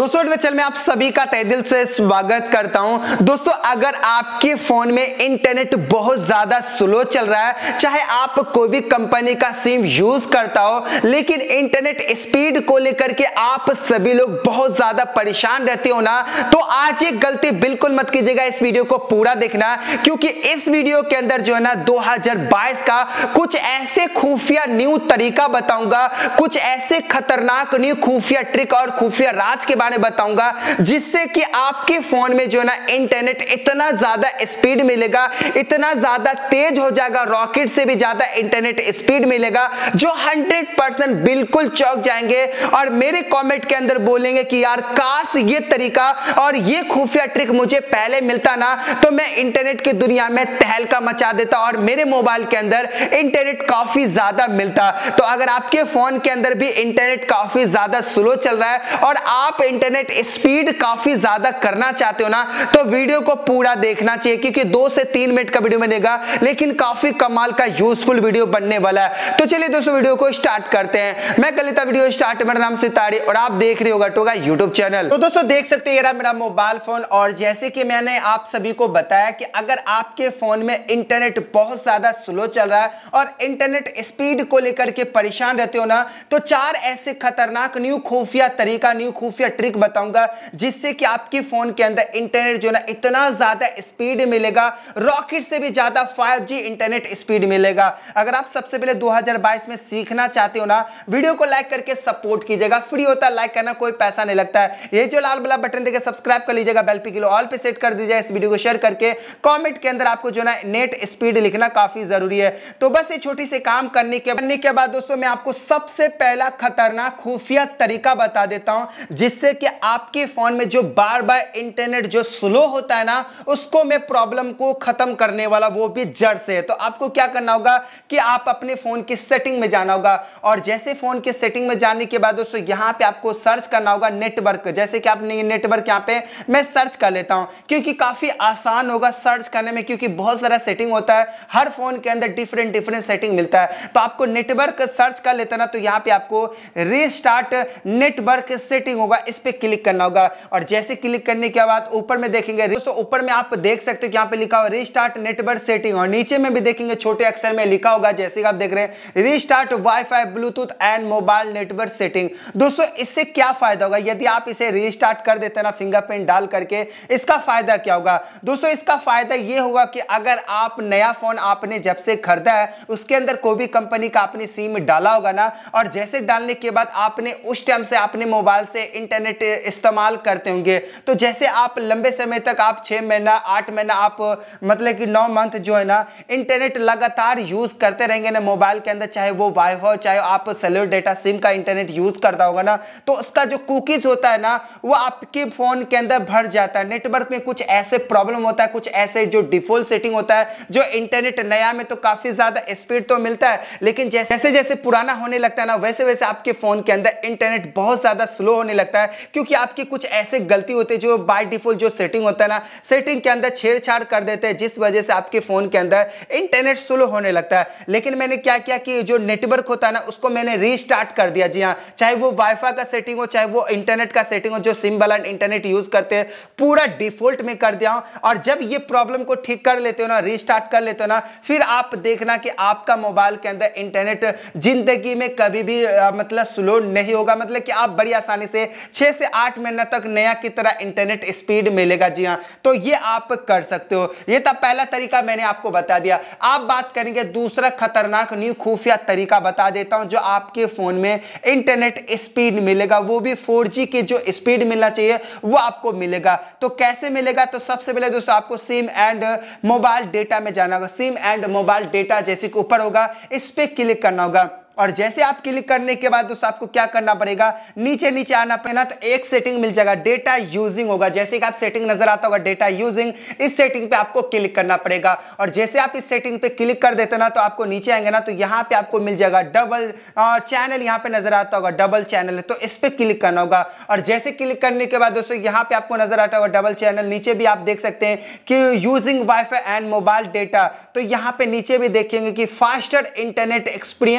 दोस्तों चैनल में आप सभी का तहे दिल से स्वागत करता हूं। दोस्तों अगर आपके फोन में इंटरनेट बहुत ज्यादा स्लो चल रहा है, चाहे आप कोई भी कंपनी का सिम यूज करता हो, लेकिन इंटरनेट स्पीड को लेकर के आप सभी लोग बहुत ज्यादा परेशान रहते हो ना, तो आज ये गलती बिल्कुल मत कीजिएगा। इस वीडियो को पूरा देखना, क्योंकि इस वीडियो के अंदर जो है ना 2022 का कुछ ऐसे खुफिया न्यू तरीका बताऊंगा, कुछ ऐसे खतरनाक न्यू खुफिया ट्रिक और खुफिया राज के बारे में बताऊंगा, जिससे कि आपके फोन में जो है ना इंटरनेट इतना ज्यादा स्पीड मिलेगा, इतना ज्यादा तेज हो जाएगा, रॉकेट से भी ज्यादा इंटरनेट स्पीड मिलेगा, जो 100% बिल्कुल चौंक जाएंगे और मेरे कमेंट के अंदर बोलेंगे कि यार काश ये तरीका और ये खुफिया ट्रिक मुझे पहले मिलता ना, तो मैं इंटरनेट की दुनिया में तहलका मचा देता और मेरे मोबाइल के अंदर इंटरनेट काफी ज्यादा मिलता। तो अगर आपके फोन के अंदर भी इंटरनेट काफी ज्यादा स्लो चल रहा है और आप इंटरनेट स्पीड काफी ज्यादा करना चाहते हो ना, तो वीडियो को पूरा देखना चाहिए, क्योंकि 2 से 3 मिनट का वीडियो बनेगा, लेकिन काफी कमाल का यूजफुल वीडियो बनने वाला है। तो चलिए दोस्तों वीडियो को स्टार्ट करते हैं। मैं कर लेता वीडियो स्टार्ट। मेरा नाम सितारे और आप देख रहे हो टोगा यूट्यूब चैनल। तो दोस्तों देख सकते हैं ये मेरा मोबाइल फोन, और जैसे कि मैंने आप सभी को बताया कि अगर आपके फोन में इंटरनेट बहुत ज्यादा स्लो चल रहा है और इंटरनेट स्पीड को लेकर के परेशान रहते हो ना, तो 4 ऐसे खतरनाक न्यू खुफिया तरीका, न्यू खुफिया ट्रिक बताऊंगा, जिससे कि आपके फोन के अंदर इंटरनेट जो है ना इतना ज्यादा स्पीड मिलेगा, रॉकेट से भी ज्यादा 5G इंटरनेट स्पीड मिलेगा। अगर आप सबसे पहले 2022 में सीखना चाहते हो ना, वीडियो को लाइक करके सपोर्ट कीजिएगा। फ्री होता है लाइक करना, कोई पैसा नहीं लगता है। ये जो लाल वाला बटन देके सब्सक्राइब कर लीजिएगा, बेल पे किलो ऑल पे सेट कर दीजिएगा। इस वीडियो को शेयर करके कमेंट के अंदर आपको जो ना नेट स्पीड लिखना काफी जरूरी है। तो बस ये छोटी सी काम करने के बाद दोस्तों मैं आपको सबसे पहला खतरनाक खुफिया तरीका बता देता हूं, जिससे कि आपके फोन में जो बार बार इंटरनेट जो स्लो होता है ना, उसको मैं प्रॉब्लम को खत्म करने वाला, वो भी जड़ से। तो आपको क्या करना होगा कि आप अपने फोन की सेटिंग में जाना होगा, और जैसे फोन की सेटिंग में जाने के बाद दोस्तों यहां पे आपको सर्च करना होगा नेटवर्क। जैसे कि आपने नेटवर्क यहां पे मैं सर्च कर लेता हूं, क्योंकि काफी आसान होगा सर्च करने में, क्योंकि बहुत सारा सेटिंग होता है, हर फोन के अंदर डिफरेंट सेटिंग मिलता है। तो आपको नेटवर्क सर्च कर लेता ना, तो यहां पे आपको रीस्टार्ट नेटवर्क सेटिंग होगा, इस पे क्लिक करना होगा। और जैसे क्लिक करने के बाद ऊपर में देखेंगे दोस्तों, ऊपर में आप देख सकते हो कि यहां पे लिखा हुआ रीस्टार्ट नेटवर्क सेटिंग, और नीचे में भी देखेंगे छोटे अक्षर में लिखा होगा, जैसे कि आप देख रहे हैं restart wifi Bluetooth and mobile network setting. दोस्तों इससे क्या फायदा होगा यदि आप इसे रीस्टार्ट कर देते हैं ना फिंगरप्रिंट डाल करके? इसका फायदा क्या होगा दोस्तों? इसका फायदा ये होगा कि अगर आप नया फोन आपने जब से खरीदा है, उसके अंदर कोई भी कंपनी का आपने सिम डाला होगा ना, और जैसे डालने के बाद आपने उस टाइम से अपने मोबाइल से इंटरनेट इस्तेमाल करते होंगे, तो जैसे आप लंबे समय तक आप 6 महीना 8 महीना आप मतलब कि 9 मंथ जो है ना इंटरनेट लगातार यूज करते रहेंगे ना मोबाइल के अंदर, चाहे वो वाईफाई चाहे आप सेलुलर डेटा सिम का इंटरनेट यूज करता होगा ना, तो उसका जो कुकीज होता है ना, वो आपके फोन के अंदर भर जाता है। नेटवर्क में कुछ ऐसे प्रॉब्लम होता है, कुछ ऐसे जो डिफॉल्ट सेटिंग होता है, जो इंटरनेट नया में तो काफी ज्यादा स्पीड तो मिलता है, लेकिन जैसे जैसे पुराना होने लगता है ना, वैसे वैसे आपके फोन के अंदर इंटरनेट बहुत ज्यादा स्लो होने लगता है, क्योंकि आपकी कुछ ऐसे गलती होती है जो बाय डिफॉल्ट जो सेटिंग होता है ना, सेटिंग के अंदर छेड़छाड़ कर देते हैं, जिस वजह से आपके फोन के अंदर इंटरनेट स्लो होने लगता है। लेकिन मैंने क्या किया कि जो नेटवर्क होता है ना, उसको मैंने रीस्टार्ट कर दिया। जी हाँ, चाहे वो वाईफाई का सेटिंग हो, चाहे वो इंटरनेट का सेटिंग हो, जो सिम वाला इंटरनेट यूज करते हैं, पूरा डिफॉल्ट में कर दिया हूं। और जब ये प्रॉब्लम को ठीक कर लेते हो ना, रीस्टार्ट कर लेते हो ना, फिर आप देखना कि आपका मोबाइल के अंदर इंटरनेट जिंदगी में कभी भी मतलब स्लो नहीं होगा। मतलब कि आप बड़ी आसानी से 6 से 8 महीने तक नया की तरह इंटरनेट स्पीड मिलेगा। जी हाँ, तो ये आप कर सकते हो। ये था पहला तरीका, मैंने आपको बता दिया। आप बात करेंगे दूसरा खतरनाक न्यू खुफिया तरीका बता देता हूं, जो आपके फोन में इंटरनेट स्पीड मिलेगा, वो भी 4G की जो स्पीड मिलना चाहिए वो आपको मिलेगा। तो कैसे मिलेगा? तो सबसे पहले दोस्तों आपको सिम एंड मोबाइल डेटा में जाना होगा। सिम एंड मोबाइल डेटा जैसे कि ऊपर होगा, इस पे क्लिक करना होगा, और जैसे आप क्लिक करने के बाद दोस्तों आपको क्या करना पड़ेगा, नीचे आना पड़ेगा। तो एक सेटिंग मिल जाएगा, डेटा यूजिंग होगा, जैसे कि आप सेटिंग नजर आता होगा डेटा यूजिंग, इस सेटिंग पे आपको क्लिक करना पड़ेगा। और जैसे आप इस सेटिंग पे क्लिक कर देते ना, तो आपको नीचे आएंगे ना, तो यहाँ पे आपको मिल जाएगा डबल चैनल, यहाँ पे नजर आता होगा डबल चैनल, तो इस पे क्लिक करना होगा। और जैसे क्लिक करने के बाद दोस्तों यहाँ पे आपको नजर आता होगा डबल चैनल, नीचे भी आप देख सकते हैं कि using wifi and mobile data, तो यहाँ पे नीचे भी देखेंगे कि फास्टर इंटरनेट एक्सपीरियंस आपको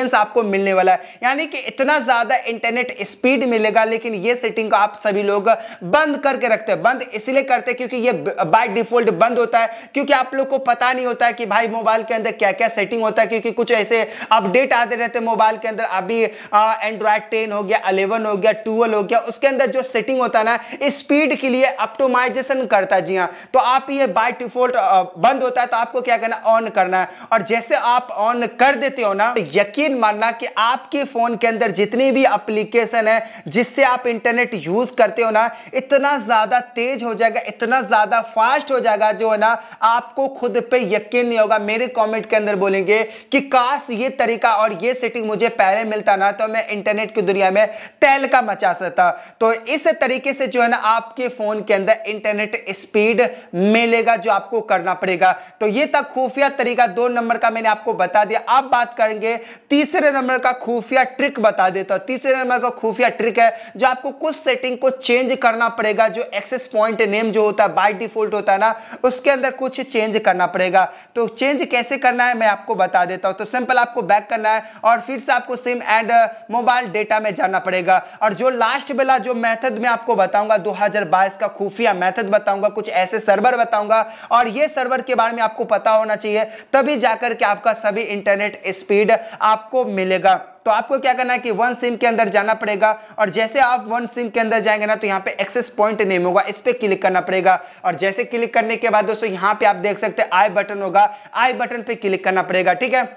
आपको मिलने वाला है, यानी कि इतना ज्यादा इंटरनेट स्पीड मिलेगा। लेकिन ये सेटिंग को आप सभी लोग बंद करके रखते हैं। बंद इसलिए करते हैं क्योंकि ये बाय डिफॉल्ट बंद होता है, क्योंकि आप लोग को पता नहीं होता है कि भाई मोबाइल के अंदर क्या क्या सेटिंग होता है, क्योंकि कुछ ऐसे अपडेट आते रहते हैं मोबाइल के अंदर। अभी एंड्रॉइड 10 हो गया, 11 हो गया, 12 हो गया, उसके अंदर जो सेटिंग होता है ना स्पीड के लिए ऑप्टिमाइजेशन करता है। जी हाँ, तो आप ये बाय डिफॉल्ट बंद होता है, तो आपको क्या करना, ऑन करना है। और जैसे आप ऑन कर देते हो ना, तो यकीन मानना कि आपके फोन के अंदर जितनी भी एप्लीकेशन है जिससे आप इंटरनेट यूज करते हो ना, इतना ज्यादा तेज हो जाएगा, इतना ज्यादा फास्ट हो जाएगा, जो है ना आपको खुद पे यकीन नहीं होगा। मेरे कमेंट के अंदर बोलेंगे कि काश ये तरीका और ये सेटिंग मुझे पहले मिलता ना, तो मैं इंटरनेट की दुनिया में तहलका मचा सकता। तो इस तरीके से जो है ना आपके फोन के अंदर इंटरनेट स्पीड मिलेगा, जो आपको करना पड़ेगा। तो ये था खुफिया तरीका 2 नंबर का, मैंने आपको बता दिया। अब बात करेंगे तीसरे नंबर का खुफिया ट्रिक बता देता हूं। तीसरे नंबर का खुफिया ट्रिक है जो आपको कुछ सेटिंग को चेंज करना पड़ेगा। जो एक्सेस पॉइंट नेम जो होता है बाय डिफॉल्ट होता है ना, उसके अंदर कुछ चेंज करना पड़ेगा। तो चेंज कैसे करना है मैं आपको बता देता हूं। तो सिंपल आपको बैक करना है और फिर से आपको सिम एंड मोबाइल डेटा में जाना पड़ेगा। और जो लास्ट वाला जो मेथड मैं आपको बताऊंगा 2022 का खुफिया मेथड बताऊंगा, कुछ ऐसे सर्वर बताऊंगा, और ये सर्वर के बारे में आपको पता होना चाहिए, तभी जाकर के आपका सभी इंटरनेट स्पीड आपको मिलेगा। तो आपको क्या करना है कि वन सिम के अंदर जाना पड़ेगा, और जैसे आप वन सिम के अंदर जाएंगे ना, तो यहाँ पे एक्सेस पॉइंट नेम होगा, इस पे क्लिक करना पड़ेगा। और जैसे क्लिक करने के बाद दोस्तों यहाँ पे आप देख सकते हैं आई बटन होगा, आई बटन पे क्लिक करना पड़ेगा, ठीक है।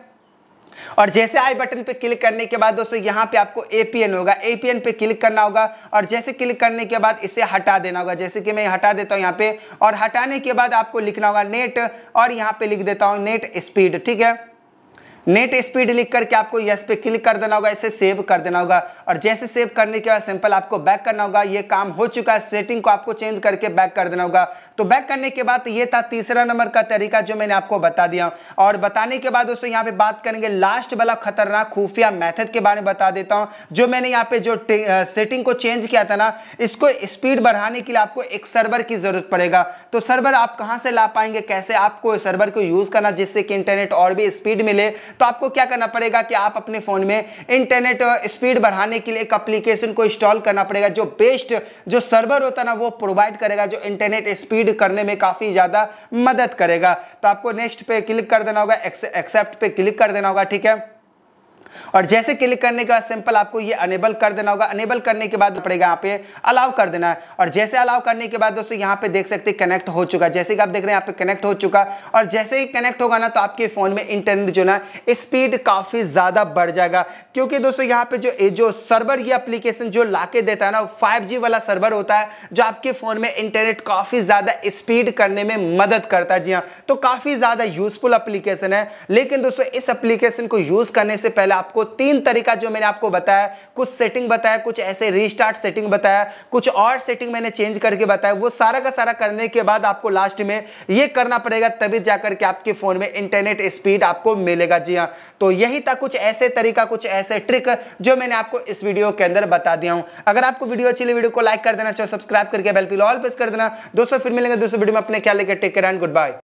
और जैसे आई बटन पे क्लिक करने के बाद दोस्तों यहाँ पे आपको एपीएन होगा, एपीएन पे क्लिक करना होगा। और जैसे क्लिक करने के बाद इसे हटा देना होगा, जैसे कि मैं हटा देता हूँ यहाँ पे। और हटाने के बाद आपको लिखना होगा नेट, और यहाँ पे लिख देता हूँ नेट स्पीड, ठीक है। नेट स्पीड लिख करके आपको यस पे क्लिक कर देना होगा, इसे सेव कर देना होगा। और जैसे सेव करने के बाद सिंपल आपको बैक करना होगा। ये काम हो चुका है, सेटिंग को आपको चेंज करके बैक कर देना होगा। तो बैक करने के बाद ये था तीसरा नंबर का तरीका जो मैंने आपको बता दिया। और बताने के बाद दोस्तों यहाँ पे बात करेंगे लास्ट वाला खतरनाक खुफिया मेथड के बारे में बता देता हूँ। जो मैंने यहाँ पे जो सेटिंग को चेंज किया था ना, इसको स्पीड बढ़ाने के लिए आपको एक सर्वर की जरूरत पड़ेगा। तो सर्वर आप कहाँ से ला पाएंगे, कैसे आपको सर्वर को यूज करना जिससे कि इंटरनेट और भी स्पीड मिले। तो आपको क्या करना पड़ेगा कि आप अपने फोन में इंटरनेट स्पीड बढ़ाने के लिए एक एप्लीकेशन को इंस्टॉल करना पड़ेगा, जो बेस्ट जो सर्वर होता है ना वो प्रोवाइड करेगा, जो इंटरनेट स्पीड करने में काफी ज्यादा मदद करेगा। तो आपको नेक्स्ट पे क्लिक कर देना होगा, एक्सेप्ट पे क्लिक कर देना होगा, ठीक है। और जैसे क्लिक करने के बाद सिंपल आपको ये अनेबल कर देना होगा। अनेबल करने के बाद पड़ेगा यहाँ पे अलाउ कर देना है। और जैसे अलाउ करने के बाद दोस्तों यहाँ पे देख सकते हैं कनेक्ट हो चुका, जैसे कि आप देख रहे हैं यहाँ पे कनेक्ट हो चुका। और जैसे ही कनेक्ट होगा ना, तो आपके फोन में इंटरनेट जो ना स्पीड काफी ज्यादा बढ़ जाएगा, क्योंकि दोस्तों यहाँ पे जो सर्वर ये एप्लीकेशन जो लाके देता है ना 5G वाला सर्वर होता है, जो आपके फोन में इंटरनेट काफी ज्यादा स्पीड करने में मदद करता है। जी हाँ, तो काफी ज्यादा यूजफुल एप्लीकेशन है। लेकिन दोस्तों इस एप्लीकेशन को यूज करने से पहले आपको 3 तरीका जो मैंने आपको बताया, कुछ सेटिंग बताया, कुछ ऐसे रीस्टार्ट सेटिंग बताया, कुछ और सेटिंग मैंने चेंज करके बताया, वो सारा का सारा करने के बाद आपको लास्ट में ये करना पड़ेगा, तभी जाकर के आपके फोन में इंटरनेट स्पीड आपको मिलेगा। जी हाँ, तो यही था कुछ ऐसे तरीका, कुछ ऐसे ट्रिक जो मैंने आपको इस वीडियो के अंदर बता दिया हूं। अगर आपको वीडियो अच्छी लगी, वीडियो को लाइक कर देना, सब्सक्राइब करके बेल पे ऑल प्रेस कर देना। दोस्तों फिर मिलेंगे दूसरे वीडियो में, अपने ख्याल लेकर take care and good bye.